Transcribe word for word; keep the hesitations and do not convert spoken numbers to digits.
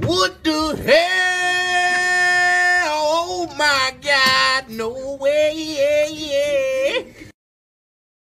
What the hell? Oh my God, no way. Yeah, yeah.